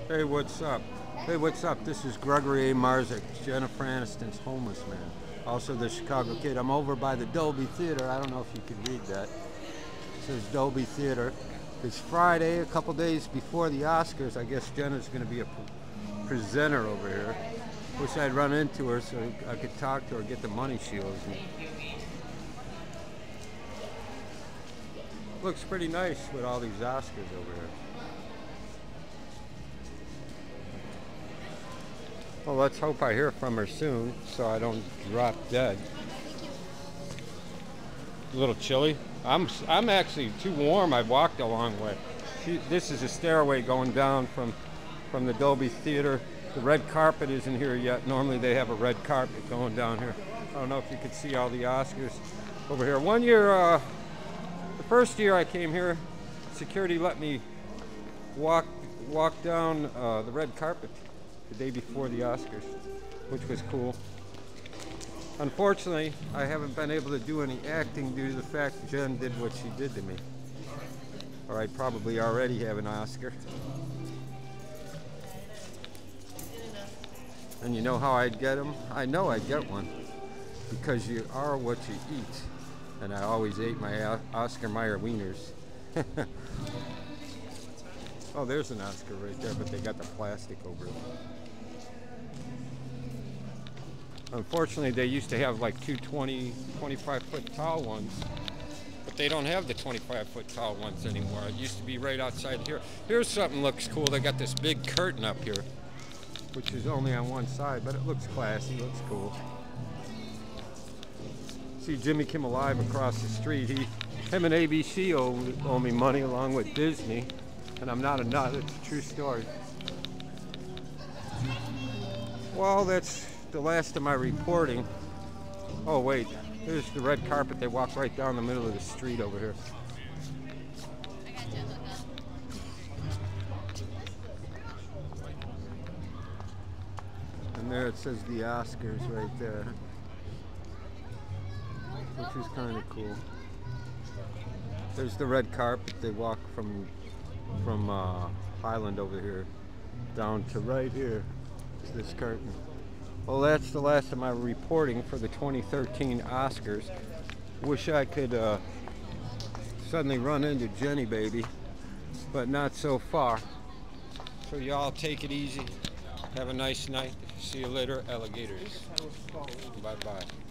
Hey, what's up? Hey, what's up? This is Gregory A. Marzik, Jennifer Aniston's homeless man. Also the Chicago Kid. I'm over by the Dolby Theater. I don't know if you can read that. It says Dolby Theater. It's Friday, a couple days before the Oscars. I guess Jenna's going to be a presenter over here. Wish I'd run into her so I could talk to her, get the money she owes me. Looks pretty nice with all these Oscars over here. Well, let's hope I hear from her soon so I don't drop dead. A little chilly. I'm actually too warm. I walked a long way. This is a stairway going down from the Dolby Theater. The red carpet isn't here yet. Normally they have a red carpet going down here. I don't know if you could see all the Oscars over here. One year, the first year I came here, security let me walk down the red carpet the day before the Oscars, which was cool. Unfortunately, I haven't been able to do any acting due to the fact Jen did what she did to me. Or I'd probably already have an Oscar. And you know how I'd get them? I know I'd get one. Because you are what you eat. And I always ate my Oscar Mayer wieners. Oh, there's an Oscar right there, but they got the plastic over it. Unfortunately, they used to have like two 25-foot tall ones, but they don't have the 25-foot tall ones anymore. It used to be right outside here. Here's something looks cool. They got this big curtain up here, which is only on one side, but it looks classy, looks cool. See Jimmy Kimmel Live across the street. Him and ABC owe me money along with Disney, and I'm not a nut. It's a true story. Well, that's the last of my reporting. Oh wait, here's the red carpet. They walk right down the middle of the street over here. And there it says the Oscars right there, which is kind of cool. There's the red carpet. They walk from Highland over here down to right here. This curtain. Well, that's the last of my reporting for the 2013 Oscars. Wish I could suddenly run into Jenny baby, but not so far. So y'all take it easy. Have a nice night. See you later, alligators. Bye-bye.